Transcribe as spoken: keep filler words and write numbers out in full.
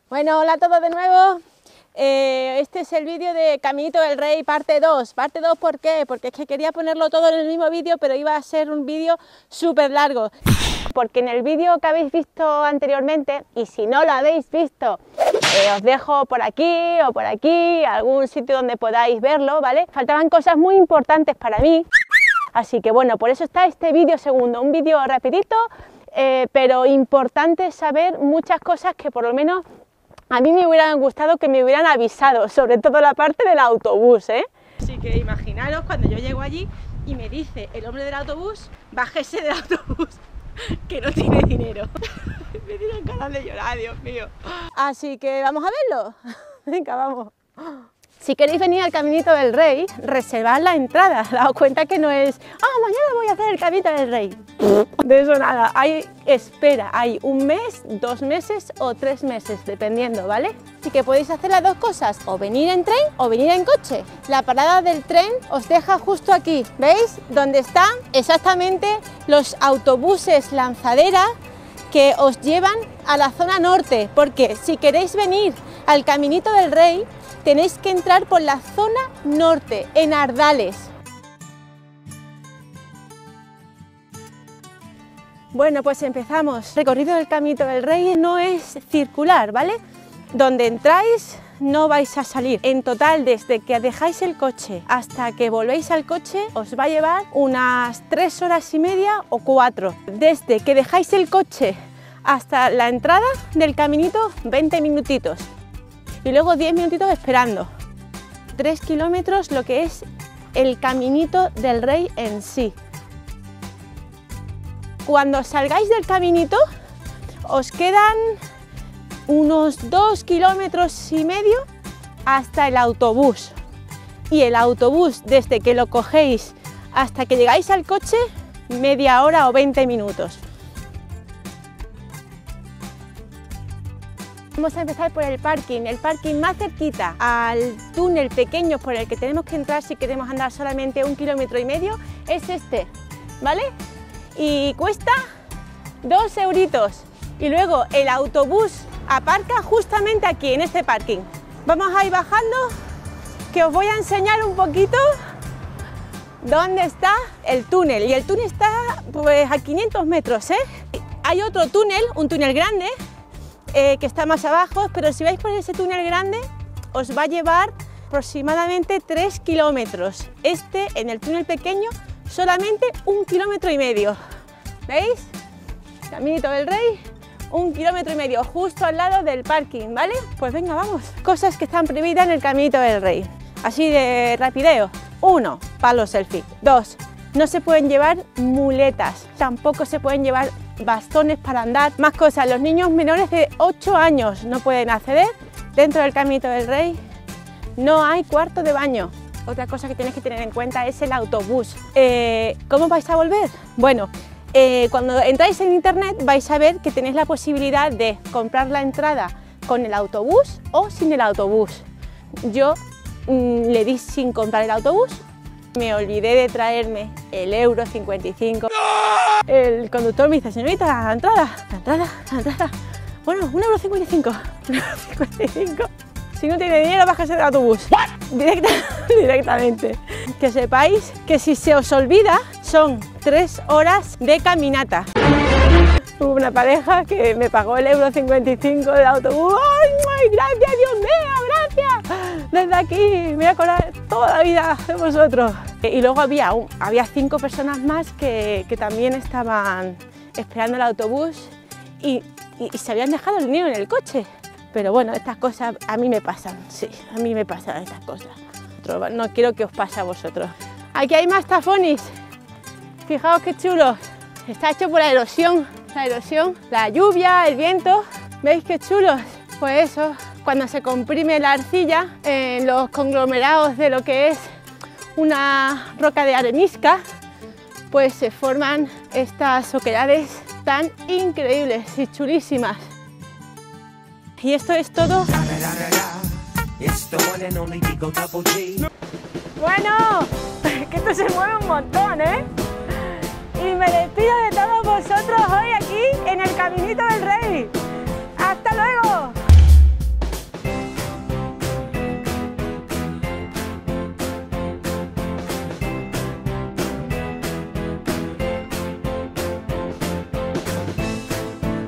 Bueno, hola a todos de nuevo. Eh, este es el vídeo de Caminito del Rey parte dos. Parte dos, ¿por qué? Porque es que quería ponerlo todo en el mismo vídeo, pero iba a ser un vídeo súper largo. Porque en el vídeo que habéis visto anteriormente, y si no lo habéis visto, eh, os dejo por aquí o por aquí, algún sitio donde podáis verlo, ¿vale? Faltaban cosas muy importantes para mí, así que bueno, por eso está este vídeo segundo, un vídeo rapidito, eh, pero importante saber muchas cosas que por lo menos a mí me hubieran gustado que me hubieran avisado, sobre todo la parte del autobús, ¿eh? Así que imaginaros cuando yo llego allí y me dice el hombre del autobús, bájese del autobús, que no tiene dinero. Me dieron ganas de llorar, Dios mío. Así que vamos a verlo. Venga, vamos. Si queréis venir al Caminito del Rey, reservad la entrada. Daos cuenta que no es, ah, mañana voy a hacer el Caminito del Rey. De eso nada, hay espera, hay un mes, dos meses o tres meses, dependiendo, ¿vale? Así que podéis hacer las dos cosas, o venir en tren o venir en coche. La parada del tren os deja justo aquí, ¿veis? Donde están exactamente los autobuses lanzadera que os llevan a la zona norte, porque si queréis venir al Caminito del Rey, tenéis que entrar por la zona norte, en Ardales. Bueno, pues empezamos. El recorrido del Caminito del Rey no es circular, ¿vale? Donde entráis no vais a salir. En total, desde que dejáis el coche hasta que volvéis al coche, os va a llevar unas tres horas y media o cuatro. Desde que dejáis el coche hasta la entrada del caminito, veinte minutitos. Y luego diez minutitos esperando. tres kilómetros lo que es el Caminito del Rey en sí. Cuando salgáis del caminito, os quedan unos dos kilómetros y medio hasta el autobús. Y el autobús, desde que lo cogéis hasta que llegáis al coche, media hora o veinte minutos. Vamos a empezar por el parking, el parking más cerquita al túnel pequeño por el que tenemos que entrar si queremos andar solamente un kilómetro y medio, es este, ¿vale? Y cuesta dos euritos. Y luego el autobús aparca justamente aquí, en este parking. Vamos a ir bajando, que os voy a enseñar un poquito dónde está el túnel. Y el túnel está pues a quinientos metros, ¿eh? Hay otro túnel, un túnel grande, Eh, que está más abajo, pero si vais por ese túnel grande os va a llevar aproximadamente tres kilómetros. Este, en el túnel pequeño, solamente un kilómetro y medio. ¿Veis? Caminito del Rey, un kilómetro y medio, justo al lado del parking, ¿vale? Pues venga, vamos. Cosas que están prohibidas en el Caminito del Rey. Así de rapideo. Uno, palos selfie. Dos, no se pueden llevar muletas. Tampoco se pueden llevar bastones para andar. Más cosas, los niños menores de ocho años no pueden acceder. Dentro del Caminito del Rey no hay cuarto de baño. Otra cosa que tenéis que tener en cuenta es el autobús. Eh, ¿Cómo vais a volver? Bueno, eh, cuando entráis en internet vais a ver que tenéis la posibilidad de comprar la entrada con el autobús o sin el autobús. Yo mmm, le di sin comprar el autobús. Me olvidé de traerme el euro cincuenta y cinco. El conductor me dice, señorita, la entrada, la entrada, la entrada. Bueno, un euro cincuenta y cinco. un euro cincuenta y cinco. Si no tiene dinero, bájese del autobús. Directa, directamente. Que sepáis que si se os olvida, son tres horas de caminata. Hubo una pareja que me pagó el euro cincuenta y cinco del autobús. ¡Ay, ay, gracias, Dios mío, gracias! Desde aquí me voy a acordar toda la vida de vosotros. Y luego había, un, había cinco personas más que, que también estaban esperando el autobús y, y, y se habían dejado el niño en el coche. Pero bueno, estas cosas a mí me pasan, sí, a mí me pasan estas cosas. No quiero que os pase a vosotros. Aquí hay más tafones. Fijaos qué chulos. Está hecho por la erosión, la erosión, la lluvia, el viento. ¿Veis qué chulos? Pues eso, cuando se comprime la arcilla en los conglomerados de lo que es una roca de arenisca, pues se forman estas oquedades tan increíbles y chulísimas. Y esto es todo. Bueno, que esto se mueve un montón, ¿eh? Y me despido de todos vosotros hoy aquí en el Caminito del Rey.